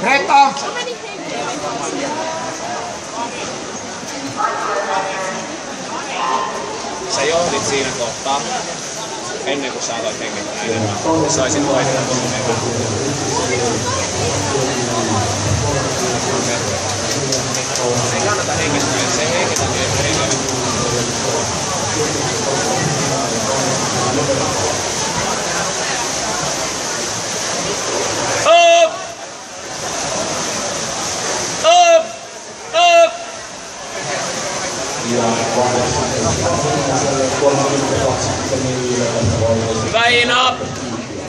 Greta! Sä johdit siinä kohtaa, ennen kuin sä aloit hengittää enemmän. Saisit hoitaa sun enemmän. Se ei kannata hengittää, se ei hengitä niin, että ei ole. Up! Up! Up! Hyvä Iina!